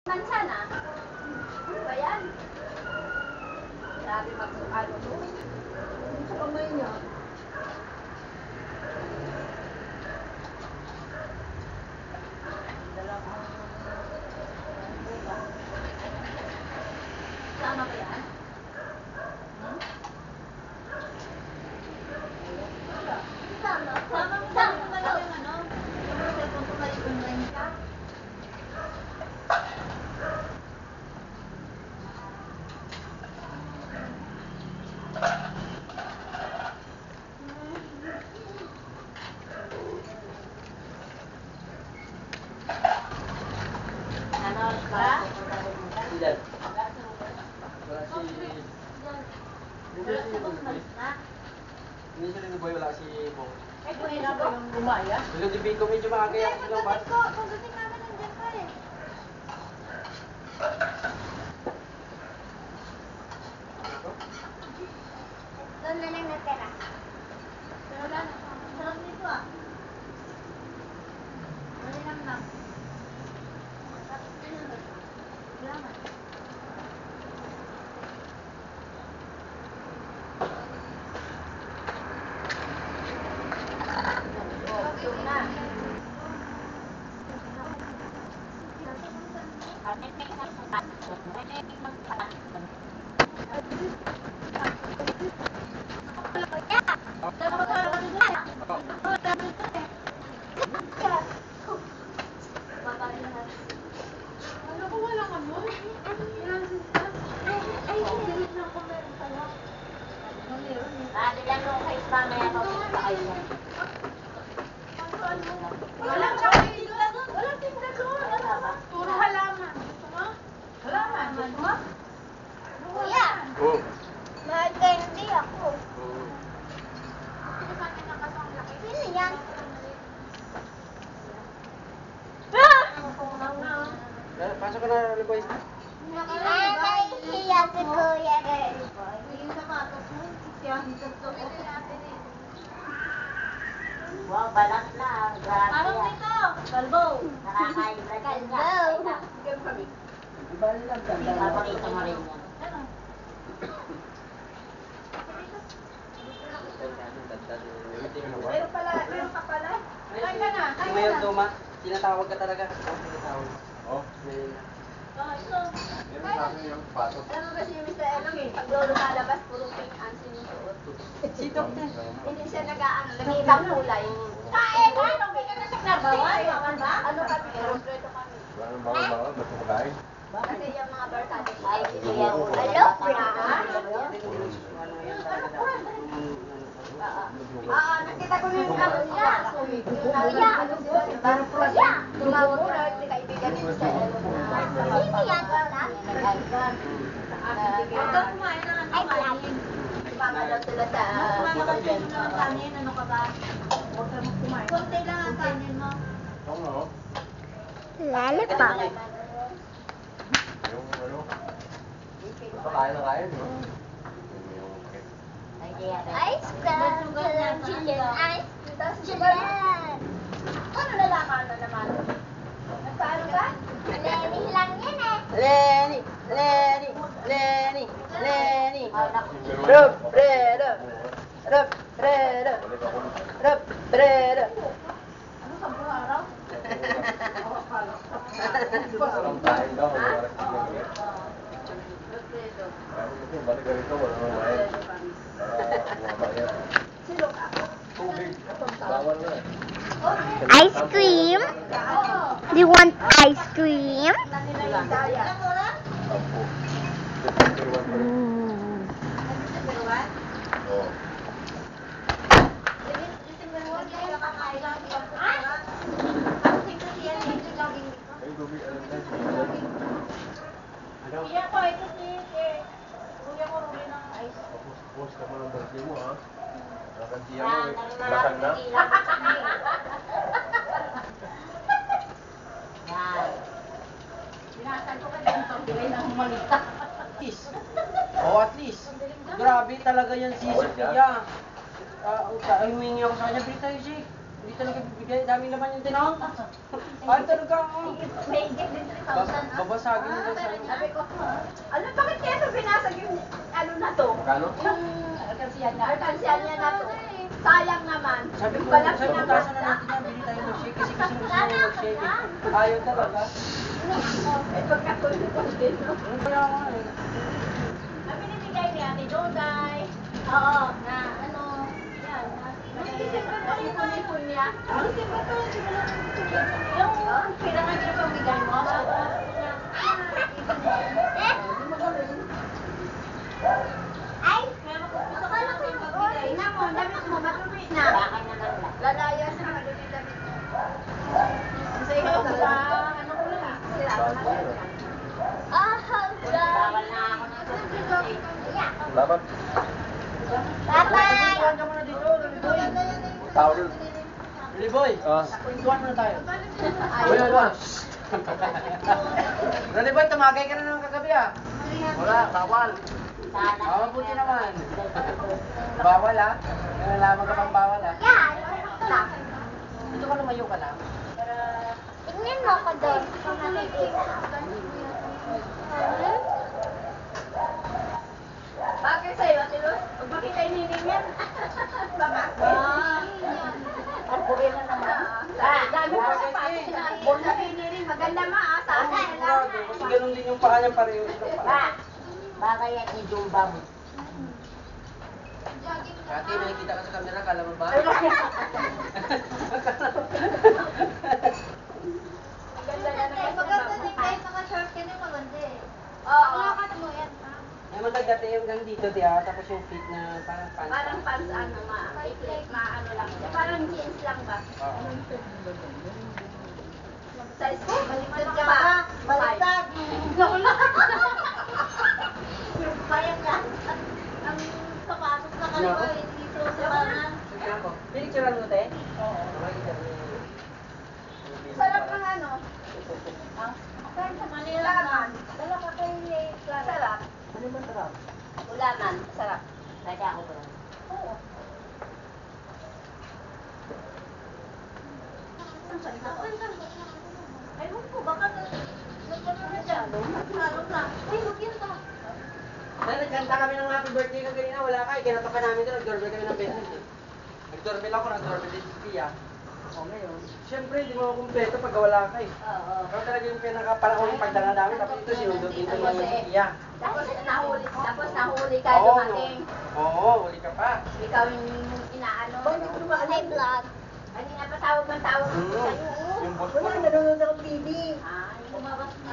Sana? Ano ba yan? Grabe mag-ano to. Sa kamay niya. Dalawang buka. Sama ba yan? Sama. Sama mo na lang yung ano. Yung cellphone ko kayo online ka. Ano ba? Ilan? Hindi siya rin boy, wala si Bong. Eh, kung ina ba yung gumaya? Nilodibig ko medyo maaga yan. Pagdating namin nandiyan pa eh. Doon na lang natira. Pero wala na. Sarap nito ah. Wala lang. Salamat. Yun na. Ano ko wala ka mo? Walang tinda doon. Walang tinda doon. Puro halaman. Gusto mo? Halaman. Gusto mo? Kuya, Oo. mag-candy ako. Oo. Sino yan? Pasok ka na, boys. Nahihiya si Kuya Daddy Boy. Yung sapatos mo, sisiyahin sa Wow, balat na. Grabe Parang yan. nito. Kalbo. Nakakain na Kalbo. Papakita mo rin yan. Ano? Meron pala, meron ka pala. Kain ka na, kain Ngayon, ka na. Duma, tinatawag ka talaga. Tinatawag. Oh, Ngayon. Ito. meron sa akin yung patok. Alam mo ba si Mr. Elong eh, pag lumalabas, puro pink ang sinusuot. Si Dokter. Hindi siya nag-ano, nag-ibang kulay. Kain! Ano, may ka na sa nabawal? Ano kami, respeto kami. Wala nang bawal-bawal, basta kumakain. Kasi yung mga barkada. Ay, sige yan. Hello, Bra? Nakita ko na yung ano niya. Kuya, kuya. Tumawag ko na yung kaibigan ni Mr. Elong. Sino yan? Huwag kang kumain ng ano kanin. Pama daw sila sa hotel. Ano ka ba? Huwag kang kumain. Konti lang ang kanin mo. Ito nga, oh. Lollipop. Yung ano. Basta kain na kain, no? Yung cake. Ice cream. Chicken ice cream. Chicken. Ano nalaman na naman? Nagpaano ka? Lenny lang yan eh. Lenny! Lenny! Lenny! Lenny! Rob, Fredo! Rob, Fredo! Rob, Fredo! Ano sa buong araw? Ang kain daw, wala oras na ulit. Kasi balik ka rito, wala nang bayad. Bumabayad. Silok ako. Tubig, bawal na eh. Ice cream? Do you want ice cream? Naninilisaya. Opo. Oo. Ay, tubig, alam na. Ano? Kuya ko, ito si Kuya ko rin ng ice. Tapos ka mo ng birthday mo, ha? Nakansiya Yan, mo, ang lasag na. tequila ko sa may. Yan. Binasan ko kayo ng pambili ng malita. Oh, at least. Grabe talaga yan si Sophia. Humingi ako sa kanya, bili tayo, Jake. Hindi talaga bibigay. Daming laman yung tinang. Ay, talaga. May gift din 3,000. Babasagin mo sa Sabi ko, ano, bakit kaya ito binasag yung, ano na to? Magkano? Yung alkansiyan niya na to. Sayang naman. Sabi ko, Pala sabi ko, tasan na natin yan. Bili tayo milkshake. Kasi gusto mo milkshake. Ayaw talaga. Eh, pagkakulito din, no? Kaya nga eh. Ang binibigay ni Ate Joday. Oo, na ano, yan. Ipon-ipon niya. Yung kailangan niya pang bigay mo. Ay! Akala ko yung pagbigay. Tingnan mo, damit mo, matuloy na. Bakit naman lang? Lalayas na madumi damit mo. Sa ikaw sa ano ko lang. Sila. Bawal na ako ng Salamat. Bye-bye! Tuwan ka muna dito. Loliboy. Towel. Loliboy. Ah. Tuwan muna tayo. Wala ba? Loliboy, tumagay ka na naman kagabi ah. Wala, bawal. Sana. Mabuti naman. Bawal ah. May nalaman ka pang bawal ah. Yan! Dito ka lumayo ka lang. Tingnan mo ako doon. Bakit sa'yo, Ate Luz? Huwag makita yung nining yan. Baka. Ang puri na naman. Dami mo sa pati na. Born na nining. Maganda sa akin lang. Sigurado. Kasi ganun din yung paa niya pareho sa paa. Baka yan i-jumba mo. Ate, nakikita ka sa camera, kala mo ba? Maganda yan. Maganda din tayo naka-short ka na maganda eh. Oo. Bakit mo yan? May magagate yung hanggang dito, diya. Tapos yung fit na parang pants. Parang pants ano, ano lang siya. Parang jeans lang ba? Oo. Size ko? Baliktad ka pa. Baliktad. Naku lang. Payag ka. Ang sapatos na kaliwa, hindi so sa banan. Tignan ko. Pinicturean mo, te? Oo. Makikita mo. Sarap ng ano. Saan sa Manila Ulaman. Dala ka kay Clara. Sarap. Ano ba sarap? Ulaman. Sarap. Pwede ako ba? Oo. Ewan ko, baka nagkano na dyan. Nagkano na. Ay, huwag yun pa. Nagkanta kami ng happy birthday ka kanina, wala ka. Kinanta pa namin ito, nag-doorbell kami ng business eh. Nag-doorbell ako, nag-doorbell din si Pia. O ngayon, siyempre hindi mo kumpleto pag wala ka eh. Oo. Pero talaga yung pinakapanahon yung pagdala namin, tapos ito sinundot dito naman si Pia. Tapos nahuli ka Oo, dumating. Oo, huli ka pa. Ikaw yung inaano. Hi, vlog. Kanina pa tawag ng tawag ko sa'yo. Yung boss ko. nanonood ako TV. Ah, yung lumabas na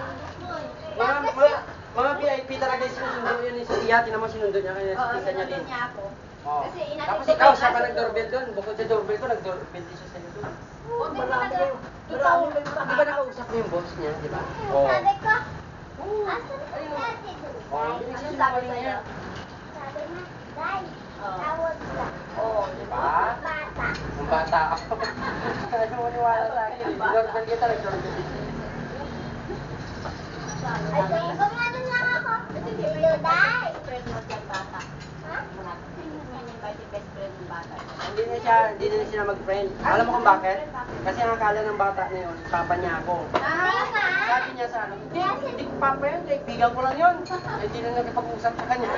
Mga VIP talaga yung sinundo yun si Pia, tinamang sinundo niya kaya Oo, si niya din. sinunod niya ako. Oo. Kasi inatid Tapos ko ikaw, kayo siya pa kasi- nag-doorbell doon. Bukod sa doorbell ko, nag-doorbell din siya sa'yo doon. Oo, marami kayo. Ikaw, di ba nakausap mo yung boss niya, di ba? Oo. Sabi ko, asan si Ate Dul? Oo, Ano binigyan sabi niya sa'yo? Sabi na, Day, Oo. tawag lang. Oo, di ba? Bata. Yung bata ako. Ayaw mo niwala sa akin. Nag-doorbell kita, nag-doorbell din siya. Ay, gumano na ako. Hindi Hello, ba yung Day. best friend mo siyang bata? Ha? Invite yung best friend ng bata. Hindi na sila mag-friend. Alam mo kung bakit? Kasi ang akala ng bata na yun, papa niya ako. Sabi niya sa ano, hindi ko papa yun, kaibigan ko lang yun. Hindi na nakipag-usap sa kanya.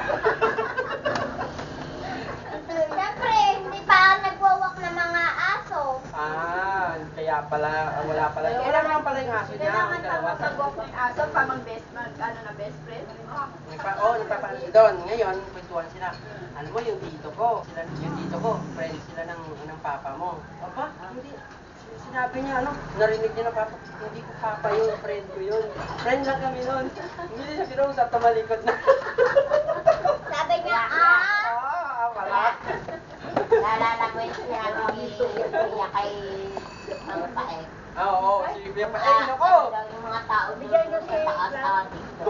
Siyempre, hindi pa nagwawak ng mga aso. Ah, kaya pala, wala pala. Wala naman pala yung aso niya. Kailangan Ang dalawa. pa mag-walk ng aso pa best friend. Nagpapaano sila doon. Ngayon, kwentuhan sila. Alam mo, yung tito ko, friends sila ng papa mo. Aba, hindi. Sinabi niya, narinig niya na papa, hindi ko papa yun, friend ko yun. Friend lang kami nun. Hindi siya kinausap, tumalikod na. Sabi niya, Wala. Naalala ko yung sinabi ni Kuya kay ang pae. Oo, si Bia pa. Eh, nako! Yung mga tao doon sa taas dito.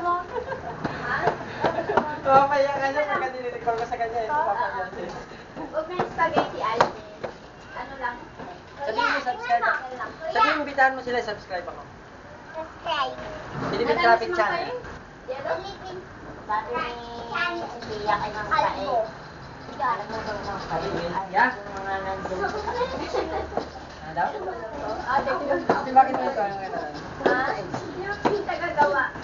Kaya kanya, pagka nilirecord ko sa kanya, ito papa niya. Huwag na yung spaghetti, Alvin. Ano lang? Sabihin mo, subscribe ako. Sabihin mo, bitahan mo sila, subscribe ako. subscribe. Philippine Traffic Channel. Yellow? Philippine Sabi ni Kuya kay ang pae. Albo. Alam mo ba mga Sabi ni yeah? mga nandun sa Ano daw? Kasi bakit mo ito ang gano'n? Yung tagagawa.